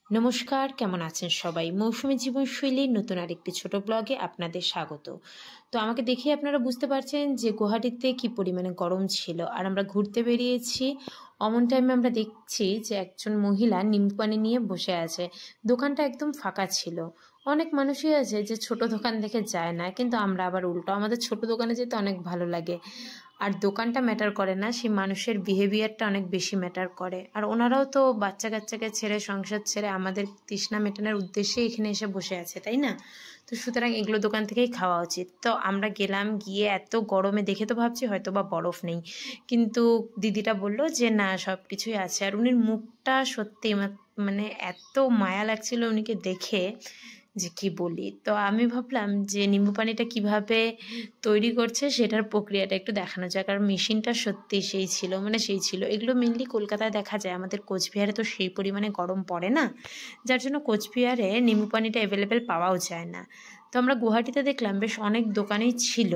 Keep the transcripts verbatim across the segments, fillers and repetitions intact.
নমস্কার, কেমন আছেন সবাই? মৌসুমী জীবনশৈলীর নতুন আরেকটি ছোট ব্লগে আপনাদের স্বাগত। তো আমাকে দেখে আপনারা বুঝতে পারছেন যে গুয়াহাটিতে কী পরিমাণে গরম ছিল। আর আমরা ঘুরতে বেরিয়েছি, অমন টাইমে আমরা দেখছি যে একজন মহিলা নিম্বু পানি নিয়ে বসে আছে। দোকানটা একদম ফাঁকা ছিল। অনেক মানুষই আছে যে ছোট দোকান দেখে যায় না, কিন্তু আমরা আবার উল্টো, আমাদের ছোট দোকানে যেতে অনেক ভালো লাগে। আর দোকানটা ম্যাটার করে না, সেই মানুষের বিহেভিয়ারটা অনেক বেশি ম্যাটার করে। আর ওনারাও তো বাচ্চা কাচ্চাকে ছেড়ে, সংসার ছেড়ে আমাদের তৃষ্ণা মেটানোর উদ্দেশ্যে এখানে এসে বসে আছে, তাই না? তো সুতরাং এগুলো দোকান থেকেই খাওয়া উচিত। তো আমরা গেলাম, গিয়ে এত গরমে দেখে তো ভাবছি হয়তো বা বরফ নেই, কিন্তু দিদিটা বলল যে না, সব কিছুই আছে। আর উনির মুখটা সত্যি মানে এত মায়া লাগছিল উনিকে দেখে যে কি বলি। তো আমি ভাবলাম যে নিম্বু পানিটা কিভাবে তৈরি করছে সেটার প্রক্রিয়াটা একটু দেখানো যায়, কারণ মেশিনটা সত্যি সেই ছিল, মানে সেই ছিল। এগুলো মেনলি কলকাতায় দেখা যায়, আমাদের কোচবিহারে তো সেই পরিমাণে গরম পড়ে না, যার জন্য কোচবিহারে নিম্বু পানিটা অ্যাভেলেবেল পাওয়াও যায় না। তো আমরা গুয়াহাটিতে দেখলাম বেশ অনেক দোকানেই ছিল।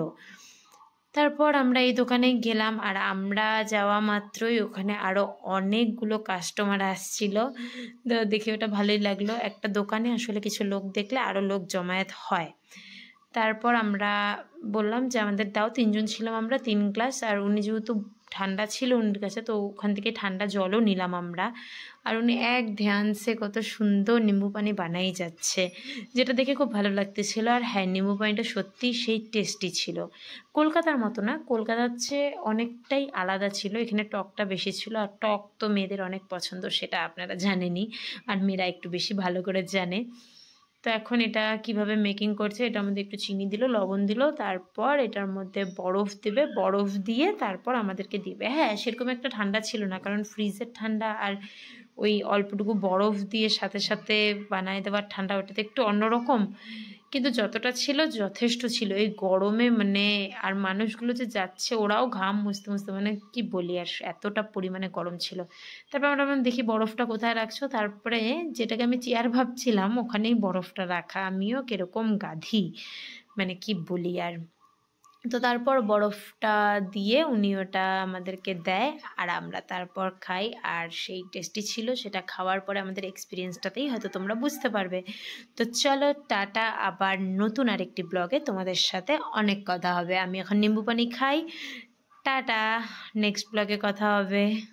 তারপর আমরা এই দোকানে গেলাম, আর আমরা যাওয়া মাত্রই ওখানে আরও অনেকগুলো কাস্টমার আসছিল। তো দেখে ওটা ভালোই লাগলো। একটা দোকানে আসলে কিছু লোক দেখলে আরও লোক জমায়েত হয়। তারপর আমরা বললাম যে আমাদের দাও, তিনজন ছিলাম আমরা, তিন গ্লাস। আর উনি যেহেতু ঠান্ডা ছিল উনির কাছে, তো ওখান থেকে ঠান্ডা জলও নিলাম আমরা। আর উনি এক ধ্যানসে কত সুন্দর নিম্বু পানি বানাই যাচ্ছে, যেটা দেখে খুব ভালো লাগতেছিল। আর হ্যাঁ, নিম্বু পানিটা সত্যিই সেই টেস্টি ছিল, কলকাতার মতো না, কলকাতার চেয়ে অনেকটাই আলাদা ছিল। এখানে টকটা বেশি ছিল, আর টক তো মেয়েদের অনেক পছন্দ, সেটা আপনারা জানেনই, আর মেয়েরা একটু বেশি ভালো করে জানে। তো এখন এটা কিভাবে মেকিং করছে, এটার মধ্যে একটু চিনি দিল, লবণ দিল, তারপর এটার মধ্যে বরফ দেবে, বরফ দিয়ে তারপর আমাদেরকে দিবে। হ্যাঁ, সেরকম একটা ঠান্ডা ছিল না, কারণ ফ্রিজের ঠান্ডা আর ওই অল্পটুকু বরফ দিয়ে সাথে সাথে বানায় দেওয়ার ঠান্ডা, ওটাতে একটু অন্যরকম, কিন্তু যতটা ছিল যথেষ্ট ছিল এই গরমে। মানে আর মানুষগুলো যে যাচ্ছে, ওরাও ঘাম মুছতে মুছতে, মানে কি বলি, আর এতটা পরিমাণে গরম ছিল। তারপর আমরা দেখি বরফটা কোথায় রাখছো, তারপরে যেটাকে আমি চেয়ার ভাবছিলাম ওখানেই বরফটা রাখা। আমিও কিরকম গাধি, মানে কি বলি আর। তো তারপর বরফটা দিয়ে উনি ওটা আমাদেরকে দেয়, আর আমরা তারপর খাই। আর সেই টেস্টি ছিল, সেটা খাওয়ার পরে আমাদের এক্সপিরিয়েন্সটাতেই হয়তো তোমরা বুঝতে পারবে। তো চলো টাটা, আবার নতুন আরেকটি ব্লগে তোমাদের সাথে অনেক কথা হবে। আমি এখন নিম্বু পানি খাই। টাটা, নেক্সট ব্লগে কথা হবে।